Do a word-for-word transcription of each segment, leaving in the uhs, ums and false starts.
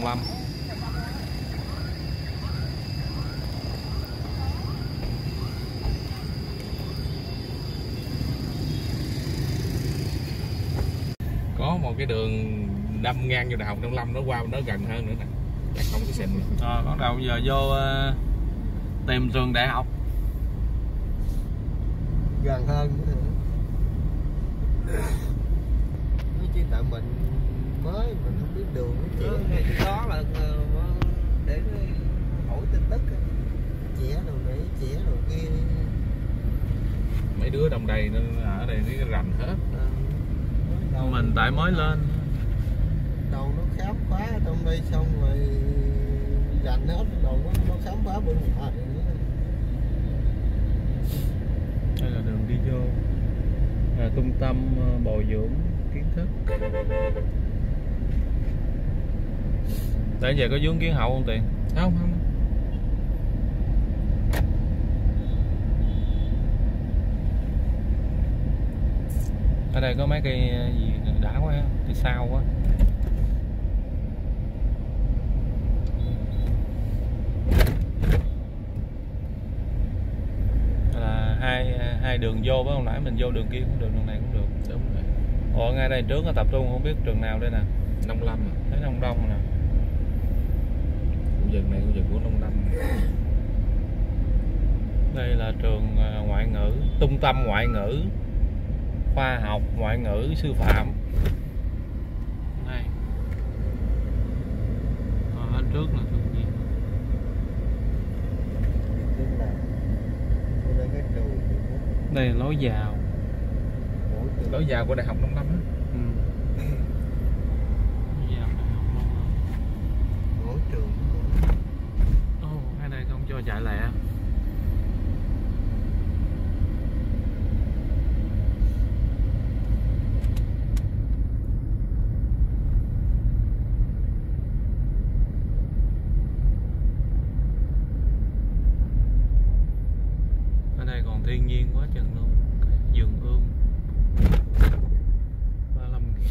Lâm. Có một cái đường đâm ngang vô Đại học Nông Lâm, nó qua nó gần hơn nữa nè, chắc không có xịn. Rồi bắt đầu giờ vô uh, tìm trường đại học gần hơn nữa. Chứ tại mình mới mình không biết đường nó ừ, thì đó là để hỏi tin tức chẻ đồ này chẻ đồ kia. Mấy đứa trong đây nó ở đây nó rành hết. À, mình tại mới lên đầu nó khám phá trong đây xong rồi rành hết, đầu nó, nó khám phá bên ngoài. Đây là đường đi vô à, trung tâm bồi dưỡng kiến thức. Tại giờ có vướng kiến hậu không Tiền? Không, không. Ở đây có mấy cây gì đã quá, cây sao quá. Là hai hai đường vô, phải không? Nãy mình vô đường kia cũng được, đường này cũng được. Đúng rồi. Ồ, ngay đây trước nó tập trung không biết trường nào đây nè. Nông Lâm à? Thấy Nông Đông nè. Khu vực này khu vực của Nông Lâm. Đây là trường ngoại ngữ, trung tâm ngoại ngữ, khoa học ngoại ngữ sư phạm. Đây. Ở trước là trường gì? Đây là lối vào. Lối vào của Đại học Nông Lâm á. Ừ. Lối vào Đại học Nông Lâm. Mỗi trường. Ồ, oh, ở đây không cho chạy lẹ. Ở đây còn thiên nhiên quá chừng luôn. Vườn ươm ba mươi lăm nghìn.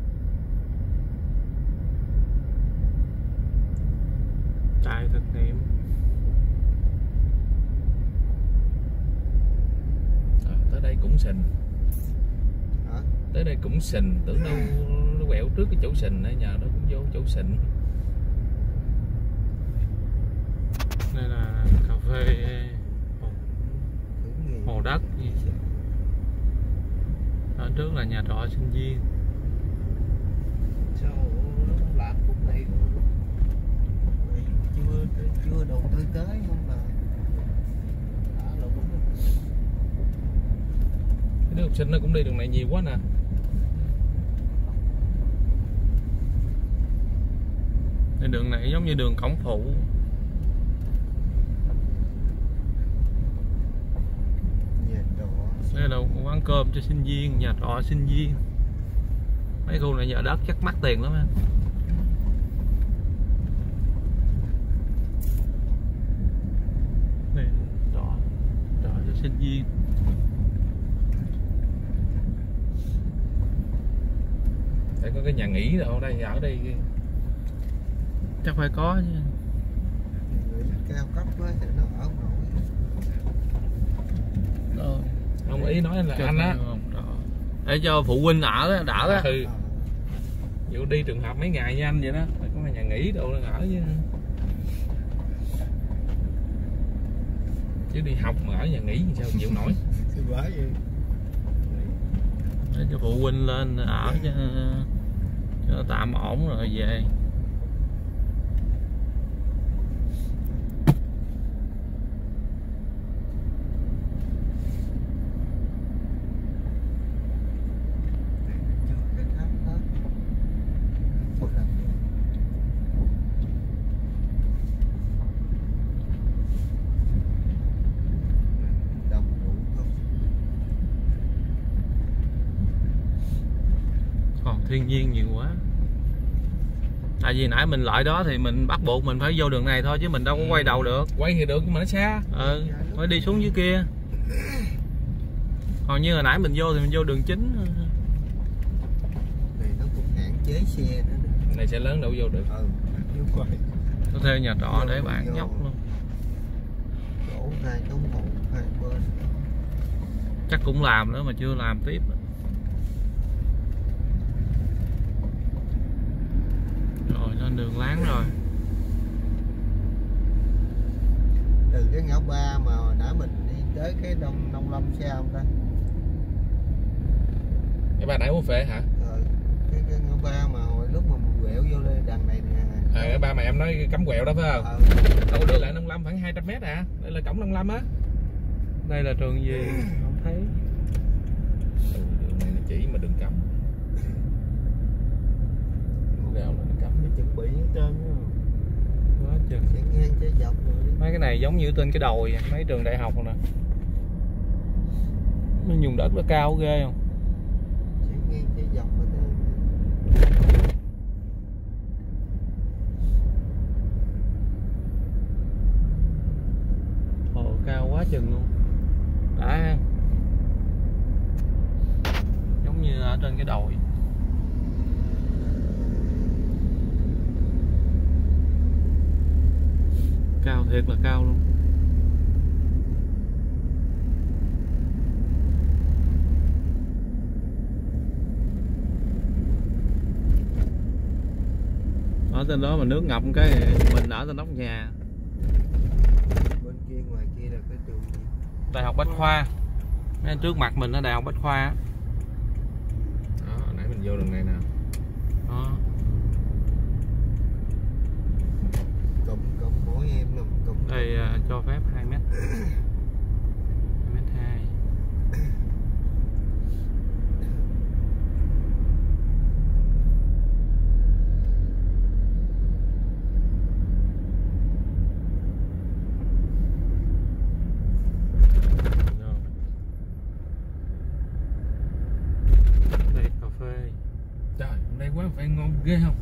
Trại thực nghiệm. À, tới đây cũng sình. Hả? Tới đây cũng sình, tưởng đâu nó quẹo trước cái chỗ sình ở nhà nó cũng vô chỗ sình. Đây là cà phê Hồ Đất. Ở trước là nhà trọ sinh viên. Sao nó lạc khúc này chưa chưa đầu tư tới không là đã là đúng. Cái đứa học sinh nó cũng đi đường này nhiều quá nè. Cái đường này giống như đường cổng phụ. Đây là quán cơm cho sinh viên, nhà trọ sinh viên. Mấy khu này nhà đất chắc mắc tiền lắm ha. Đây trọ, trọ cho sinh viên. Đây có cái nhà nghỉ đâu đây, ở đây chắc phải có chứ. Cao cấp quá thì nó ở không nổi. Ờ. Ông ý nói là cho anh á, để cho phụ huynh ở đó, đỡ đó. Ừ. Dù đi trường học mấy ngày với anh vậy đó, phải có nhà nghỉ đâu ở chứ. Chứ đi học mà ở nhà nghỉ thì sao chịu nổi. Để cho phụ huynh lên ở cho, cho tạm ổn rồi về. Thiên nhiên nhiều quá. Tại vì nãy mình lại đó thì mình bắt buộc mình phải vô đường này thôi chứ mình đâu có quay đầu được. Quay thì được nhưng mà nó xa. Ừ, phải đi xuống dưới kia. Còn như hồi nãy mình vô thì mình vô đường chính. Này nó cũng hạn chế xe nữa. Này xe lớn đâu vô được. Ừ, Có thuê nhà trọ để bạn nhóc luôn. Chỗ hai cái một hai bên. Chắc cũng làm nữa mà chưa làm tiếp. Rồi lên đường láng rồi. Từ cái ngã ba mà hồi nãy mình đi tới cái Đông Nông Lâm xe không ta? Cái ba nãy muốn phê hả? Ờ, cái, cái ngã ba mà hồi lúc mà mình quẹo vô đây đằng này nè. À, cái ba mà em nói cắm quẹo đó phải không? Ờ. Đâu đi lại Nông Lâm khoảng hai trăm mét à? Đây là cổng Nông Lâm á. Đây là trường gì? Không thấy. Ừ, đường này nó chỉ mà đừng cắm. Rào là nó cắm. Nó chuẩn bị hết trơn á. Quá chừng. Chạy ngang chạy dọc rồi đi. Mấy cái này giống như trên cái đồi mấy trường đại học rồi nè. Mấy vùng đất nó cao ghê không? Chạy ngang chạy dọc hết trơn. Ồ, cao quá chừng luôn. Đã ha. Giống như ở trên cái đồi. Cao thiệt là cao luôn. Ở trên đó mà nước ngập cái mình ở trên nóc nhà. Bên kia ngoài kia là cái trường gì? Đại học Bách Khoa. Mấy trước mặt mình là Đại học Bách Khoa. Đó, nãy mình vô đường này nè. Đó. Cụm cụm mỗi em nằm cụm. Đây uh, cho phép hai mét. hai mét hai. Đây cà phê. Trời, đây quá phải ngon ghê không?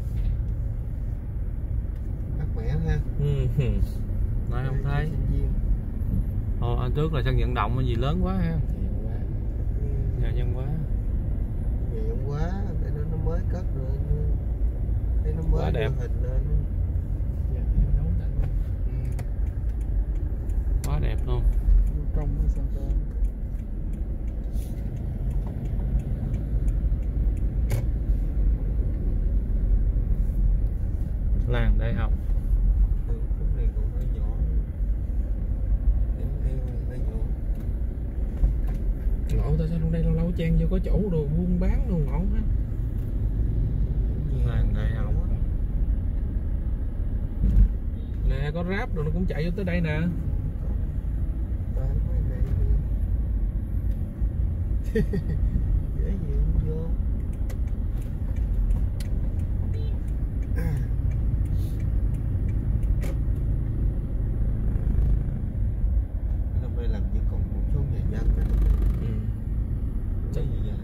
Mát mẻ ha. Ừ. Nói không thấy. Ồ, anh trước là sân vận động cái gì lớn quá ha. Nhà nhân quá. Nhà nhân quá, để nó nó mới cất rồi. Để nó mới quá đẹp. hình lên. Quá đẹp luôn. Trong nó sao ta? Làng đại học. Khúc này cũng hơi nhỏ. Em yêu hơi nhỏ. Ngộ ta sao trong đây lâu lâu chen vô có chỗ đồ buôn bán đồ ngộ ha. Làng đại học. Nè có Grab rồi nó cũng chạy vô tới đây nè. Tới mấy này đi. Dễ gì không vô. Hôm nay làm chỉ còn một số nhà dân thôi. Ừ. Cái gì vậy?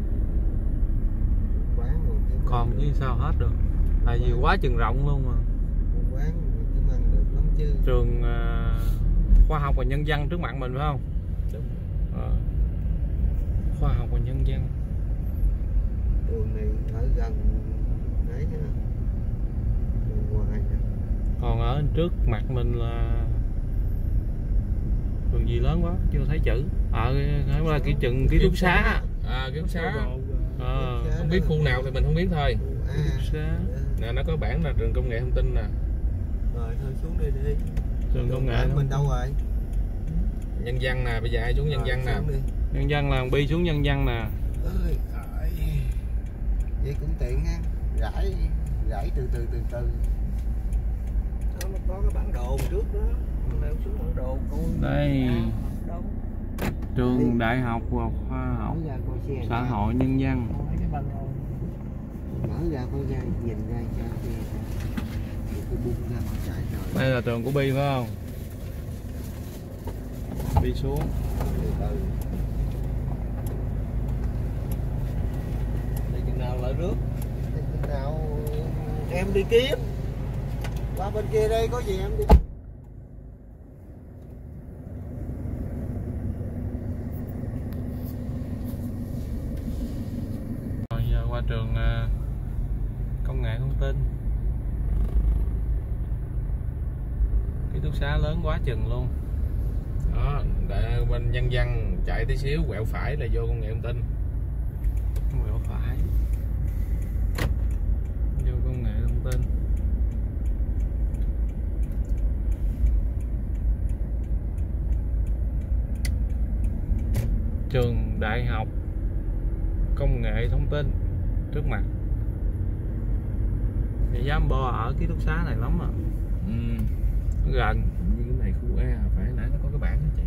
Quán rồi chứ. Còn chứ sao hết được. Tại vì quá chừng rộng luôn mà. Quán rồi chứ ăn được lắm chứ. Trường uh, khoa học và nhân dân trước mặt mình phải không? Đúng. À, khoa học và nhân dân. Đường này ở gần đấy ha. Đường ngoài nè. Còn ở trước mặt mình là trường gì lớn quá chưa thấy chữ. Ở à, là cái trường ký túc xá. À ký túc xá. À, Không biết khu nào thì mình không biết thôi. ký túc xá. Nè nó có bảng là trường công nghệ thông tin nè. Rồi thôi xuống đây đi. Trường công nghệ mình đâu rồi? Nhân dân nè, bây giờ ai xuống nhân dân nè. Nhân dân là bi xuống nhân dân nè. Ơi, vậy cũng tiện ha. Rải rải từ từ từ từ. Đó, nó có cái bản đồ trước đó. Mình leo xuống bản đồ coi. Đây. Đâu? Trường đại học và khoa học Mở ra coi xe xã hội nhân dân. Mở ra coi ra nhìn ra cho xe. Cái bung ra mà chạy rồi. Đây là trường của Bi phải không? Bi xuống. Từ từ. Đi chừng nào lại rước? Đi chừng nào em đi kiếm. Qua bên kia đây có gì em đi. Rồi giờ qua trường uh, công nghệ thông tin. túc xá lớn quá chừng luôn. Đó, để bên Nhân Văn chạy tí xíu quẹo phải là vô công nghệ thông tin. Quẹo phải vô công nghệ thông tin. Trường Đại học Công nghệ Thông tin trước mặt. Thì dám bo ở ký túc xá này lắm à. Ừ. Gần. Như cái này khu A phải nãy nó có cái bảng nó chỉ.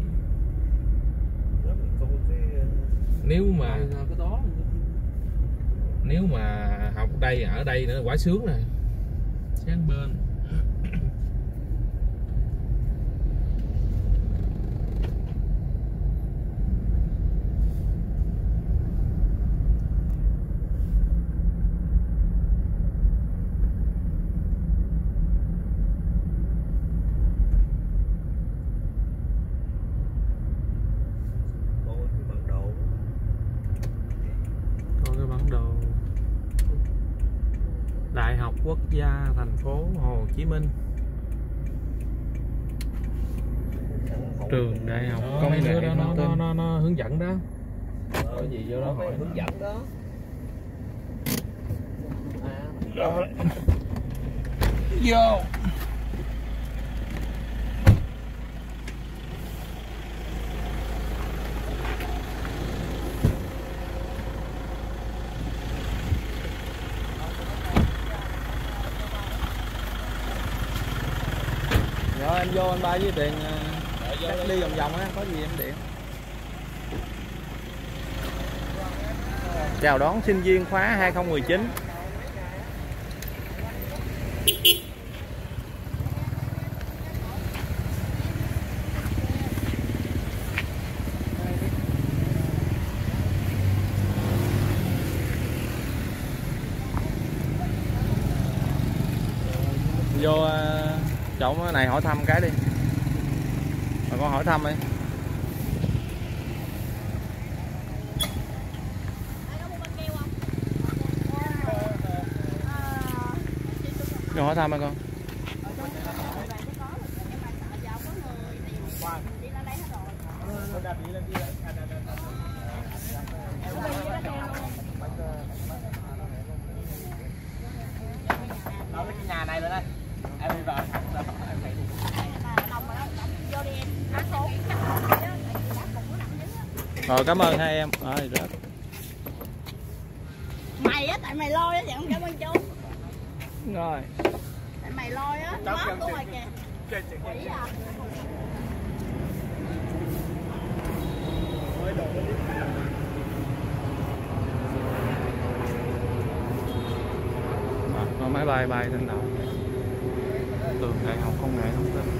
Nếu mà cái đó nếu mà học đây ở đây nữa quá sướng rồi. Sáng bên. Đại học Quốc gia thành phố Hồ Chí Minh. Trường Đại học Đó, Công mấy nghệ đứa đó nó, Thông tin. nó, nó, nó hướng dẫn đó. Có gì vô đó hỏi hướng dẫn đó. Đó. Vô. Rồi em vô anh ba với tiền cách đi vòng vòng á, có gì em điện. Chào đón sinh viên khóa hai không một chín. Vô uh, chỗ này hỏi thăm cái đi. Mà con hỏi thăm đi. Vô hỏi thăm hả con? Nói cái nhà này lên đây. Em đi vào. Rồi cảm ơn hai em. Rồi rất. Mày á, tại mày lôi á, vậy không cảm ơn chú. Rồi. Tại mày lôi á, nó của mày kìa. Quỷ à. À, có máy bay bay trên đầu. Trường Đại học Công nghệ Thông tin.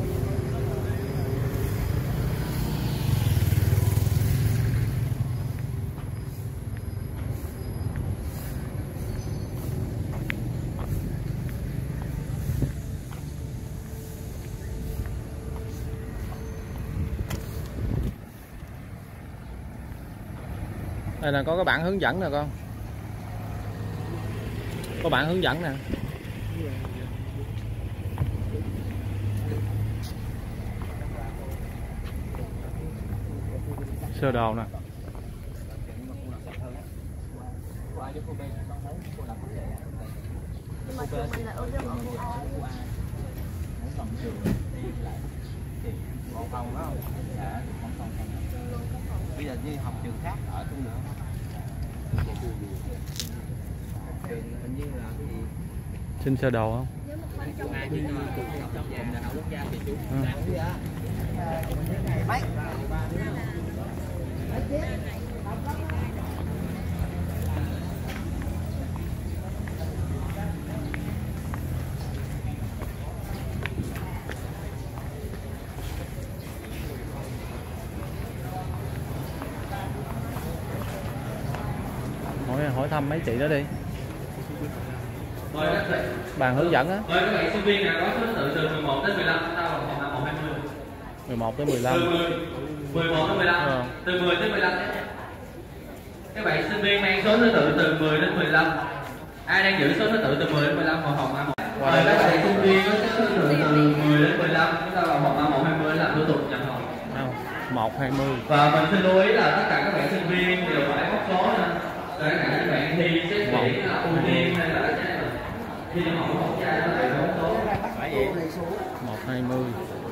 Đây là có cái bảng hướng dẫn nè con. Có bảng hướng dẫn nè. Sơ đồ nè. Nhưng mà trường mình là ưu tiên ở khu A. Còn phòng đó không? Dạ, còn phòng phòng. Bây giờ đi học trường khác ở chung nữa không? Trường hình như là cái gì? Xin sơ đồ không? À, nhưng mà cùng đại học quốc gia thì chú. Mấy? Hỏi hỏi thăm mấy chị đó đi. Mời các bạn. Bàn hướng dẫn á. Mời các bạn sinh viên nào có số thứ tự từ mười một đến mười lăm, tao vào phòng A một hai mươi. mười một tới mười lăm. Từ mười, mười một đến mười lăm. Ừ. Từ mười đến mười lăm. Các bạn sinh viên mang số thứ tự từ mười đến mười lăm. Ai đang giữ số thứ tự từ mười đến mười lăm vào phòng A một. Mời các bạn sinh viên có số thứ tự từ mười đến mười lăm. một hai mươi. Và mình xin lưu ý là tất cả các bạn sinh viên đều phải bóc số nè. Tất cả các bạn thi xét tuyển ưu tiên hay là thi học học trai nó đều bóc số. một hai mươi.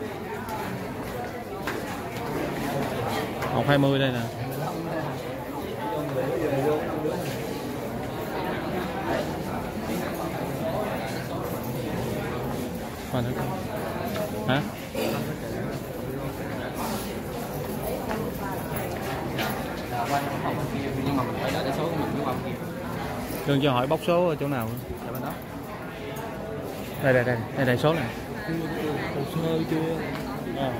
một hai mươi đây nè. Còn nữa không? Hả? Nhưng mà mình phải đợi số của mình đúng không? Cưng cho hỏi bóc số ở chỗ nào? Dạ bên đó. Đây đây đây, đây đây số này. Hồ sơ chưa? À.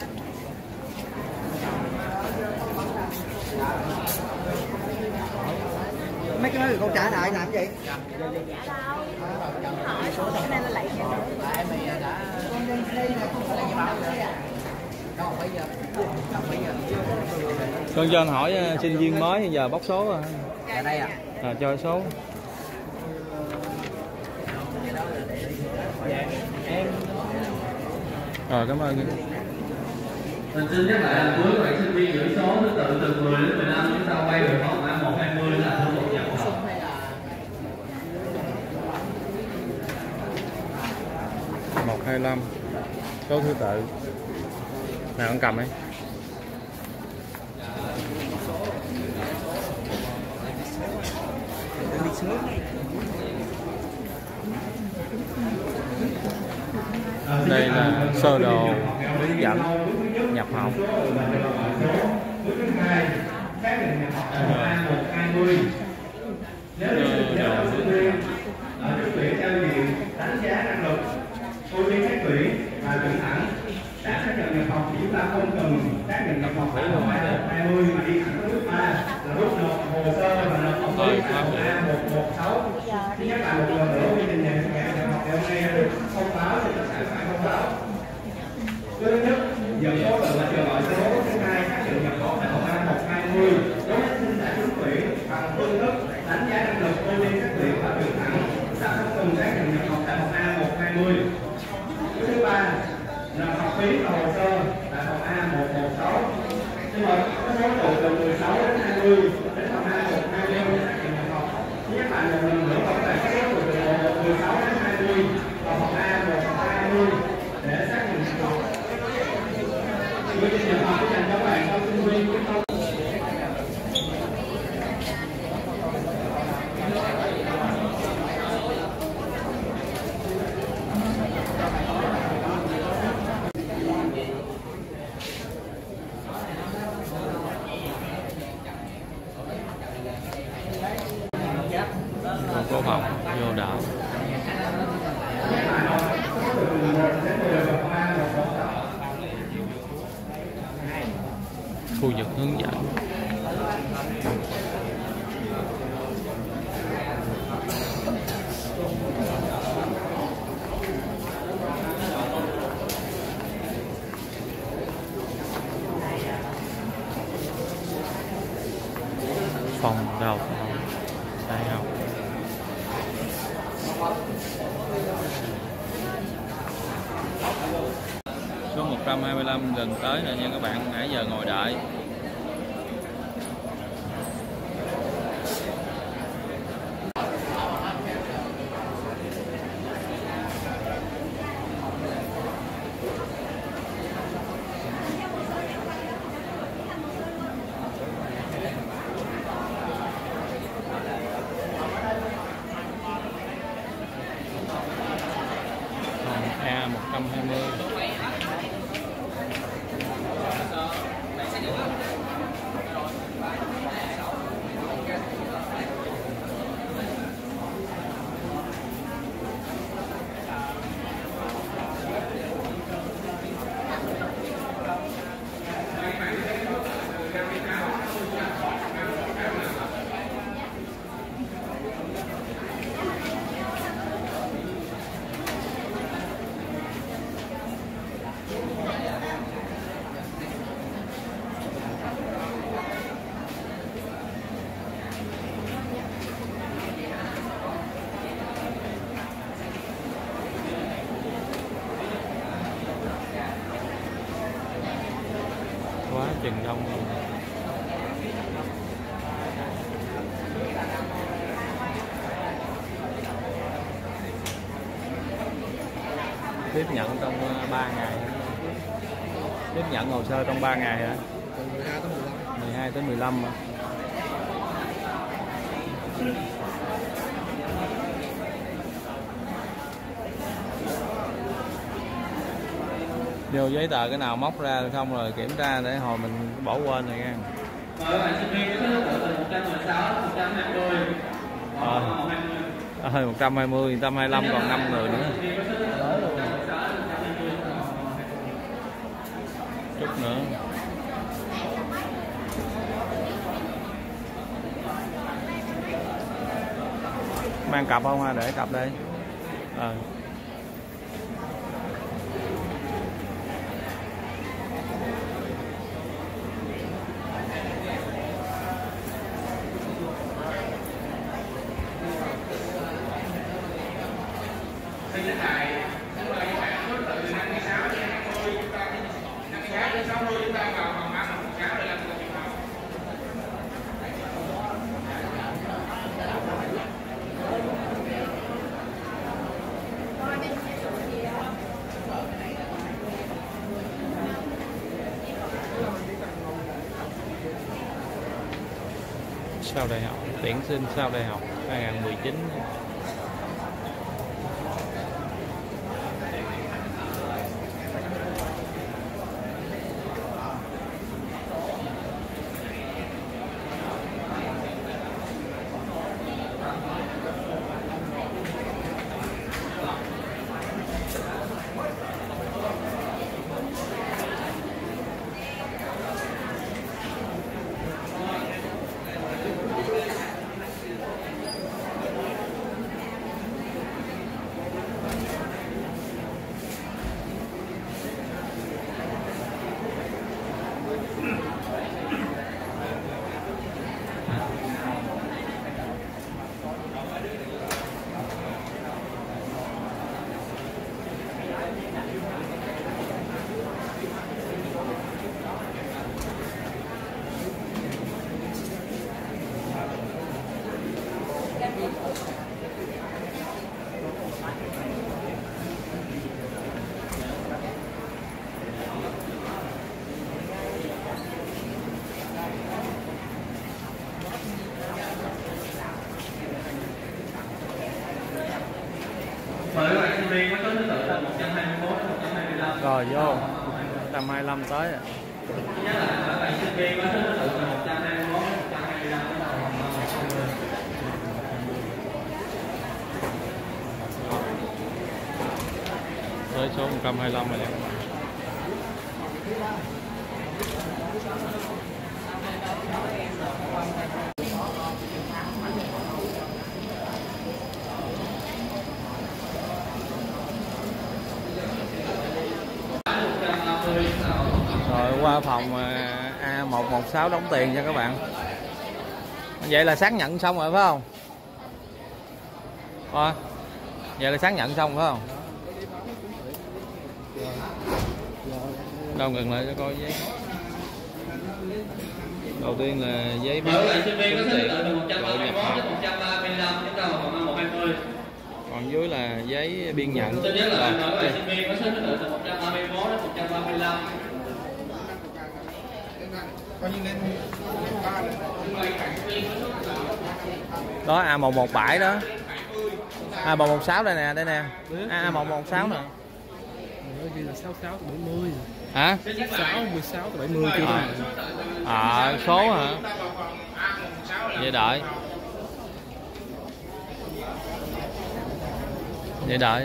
Mấy cái đó thì con trả lại làm gì? Trả đâu? Hỏi số cái này là lấy cho nữa. Tại mày đã con đi đây là không phải là báo rồi. Đâu bây giờ. Đâu bây giờ. Con cho anh hỏi uh, sinh viên mới giờ bóc số à? Dạ đây ạ. À, cho số. Rồi cảm ơn. Mình xin nhắc lại là cuối các bạn sinh viên gửi số thứ tự từ mười đến mười lăm, chúng ta quay về phòng A một hai mươi là thủ tục nhập học. một hai lăm số thứ tự. Nào con cầm ấy. Đây là sơ đồ hướng dẫn nhập học. Nếu như giáo sinh viên ở trước tuyển theo diện đánh giá năng lực, ưu tiên xét tuyển và tuyển thẳng đã xác nhận nhập học thì chúng ta không cần xác nhận nhập học tại một hai mươi mà đi thẳng tới bước ba là bước nộp hồ sơ và nộp học phí tại A một một sáu. Thứ nhất là một lần nữa quy trình nhận nhập học thì hôm nay được thông báo thì tất cả phải thông báo. Thứ nhất, dẫn số tự là chờ gọi số. Thứ hai, xác nhận nhập học tại A một hai mươi đối với thí sinh đã trúng tuyển bằng phương thức đánh giá năng lực, ưu tiên xét tuyển và tuyển thẳng. Ta không cần xác nhận nhập học tại A một hai mươi. Thứ ba, nộp học phí và hồ sơ tại phòng A một một sáu. Nhưng mà có số tự từ mười sáu đến hai mươi đến phòng A một hai mươi để xác nhận nhập học. Nhắc lại một lần nữa có tại các số tự từ mười sáu đến hai mươi và phòng A một hai mươi để xác nhận nhập học. Quy trình nhập học dành cho bạn học sinh viên chúng tôi. Cô học vô đảo. Khu vực hướng dẫn. Phòng đào tạo đại học. Số một trăm hai mươi lăm gần tới rồi nha các bạn, nãy giờ ngồi đợi. A một trăm hai mươi. chừng đông. Tiếp nhận trong ba ngày. Tiếp nhận hồ sơ trong ba ngày hả? mười hai tới mười lăm hả? Vô giấy tờ cái nào móc ra không rồi kiểm tra để hồi mình bỏ quên rồi nha. Mời bạn sinh viên có số lượng từ một trăm mười sáu đến một trăm hai mươi. Ờ, một trăm hai mươi, một trăm hai mươi lăm còn năm người nữa. Chút nữa. Mang cặp không ha, để cặp đây. Ờ. Sau đại học, tuyển sinh sau đại học hai không một chín. Mời các bạn sinh viên có số thứ tự là một trăm hai mươi mốt đến một trăm hai mươi lăm. Rồi vô. một trăm hai mươi lăm tới à. Nhớ lại các bạn sinh viên có số thứ tự là một trăm hai mươi mốt đến một trăm hai mươi lăm. Tới số một trăm hai mươi lăm rồi các bạn. Rồi qua phòng A một một sáu đóng tiền cho các bạn. Vậy là xác nhận xong rồi phải không? Thôi. Vậy là xác nhận xong phải không? Đâu ngừng lại cho coi giấy. Đầu tiên là giấy Mời các bạn sinh viên có số thứ tự từ một trăm ba mươi mốt đến một trăm ba mươi lăm, chúng ta vào phòng A một hai mươi. Còn dưới là giấy biên nhận. Xin nhớ lại mời các bạn sinh viên có số thứ tự từ một trăm ba mươi mốt đến một trăm ba mươi lăm. Đó A một một bảy đó. A một một sáu đây nè, đây nè. A một một sáu nè. Ghi là sáu mươi sáu tới bảy mươi. Hả? sáu mươi sáu tới bảy mươi chưa à. à số hả? Vậy đợi. Vậy đợi.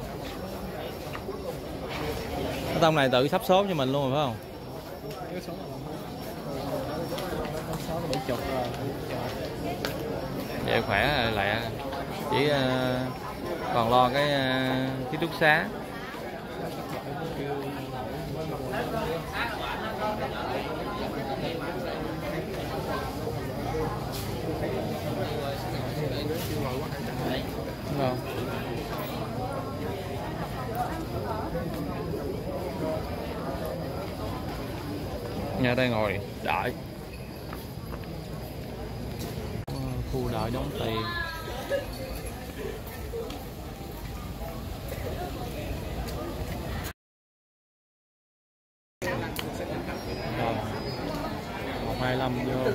Cái tông này tự sắp số cho mình luôn rồi phải không? Vậy khỏe lẹ. Chỉ uh, còn lo cái uh, ký túc xá. Đúng không? Nhà đây ngồi đợi khu đợi đóng tiền. Rồi một hai lăm vô.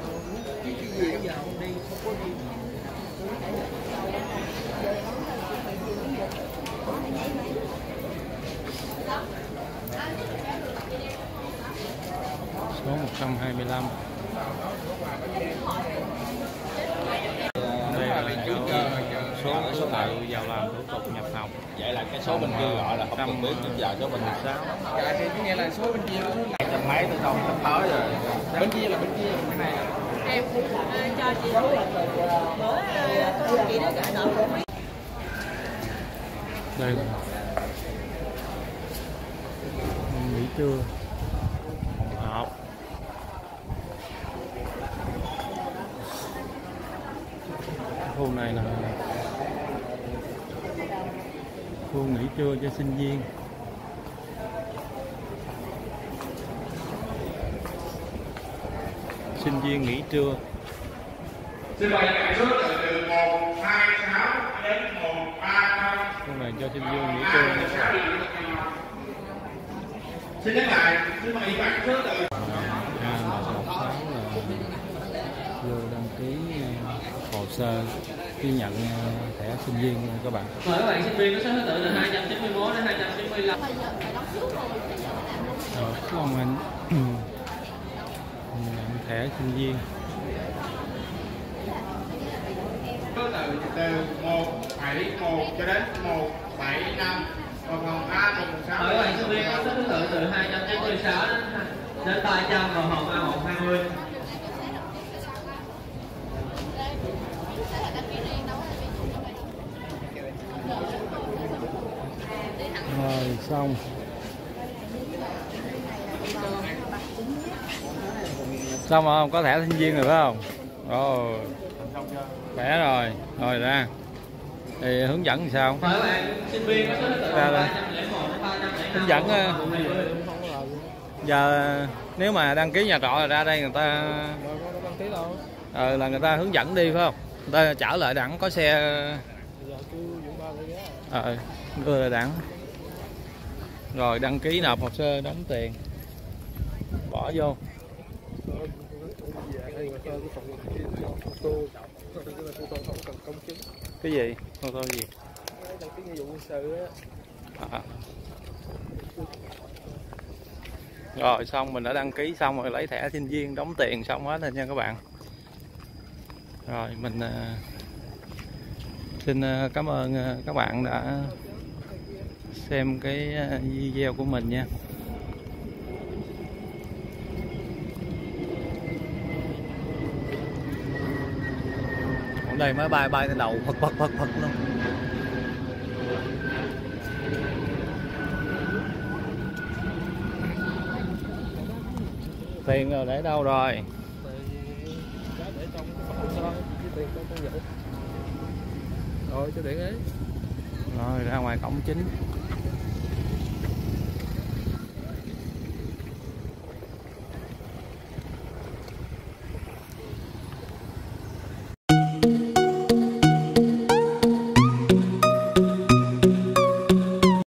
Số một trăm hai mươi lăm. Đây là số số tự vào làm thủ tục nhập học. Vậy là cái số bên kia gọi là không biết đến giờ số bên mười sáu. Dạ thì có nghĩa là số bên kia nó Hai trăm mấy tới không sắp tới rồi. bên kia là bên kia cái này. Em cũng cho chị bữa có chị đó gửi nợ một mấy. Đây là nghỉ trưa học. Khu này là khu nghỉ trưa cho sinh viên. Sinh viên nghỉ trưa. Xin mời các bạn số từ một hai sáu đến một ba không. Khu này cho sinh viên nghỉ trưa. Xin nhắc lại, xin mời các bạn số từ À, một sáu là vô đăng ký hồ sơ ghi nhận thẻ sinh viên các bạn. Mời các bạn sinh viên có số thứ tự từ hai trăm chín mươi mốt đến hai trăm chín mươi lăm. Rồi, không anh nhận thẻ sinh viên. số từ từ một bảy một cho đến một bảy năm. Còn phòng A một sáu. Mời các bạn sinh viên có số thứ tự từ hai trăm chín mươi sáu đến ba trăm và phòng A một hai mươi. Rồi xong. Xong rồi không? Có thẻ sinh viên rồi phải không? Rồi. Khỏe rồi. Rồi ra. Thì hướng dẫn sao? Mời các bạn sinh viên có số thứ tự từ ba trăm lẻ một đến ba trăm lẻ năm. Hướng dẫn giờ nếu mà đăng ký nhà trọ là ra đây người ta ờ, là người ta hướng dẫn đi phải không? Người ta chở lại đẳng có xe ờ, đưa lại đẳng. Rồi đăng ký nộp hồ sơ đóng tiền bỏ vô. Cái gì? Ô tô gì? Đăng ký nghĩa vụ quân sự á. À. Rồi xong mình đã đăng ký xong rồi, lấy thẻ sinh viên đóng tiền xong hết rồi nha các bạn. Rồi mình uh, xin uh, cảm ơn uh, các bạn đã xem cái uh, video của mình nha. Ở đây máy bay bay lên đầu phật phật phật phật luôn. Tiền rồi để đâu rồi? Để trong hồ sơ tiền trong con vụ. Rồi cho điện ấy. Rồi ra ngoài cổng chính.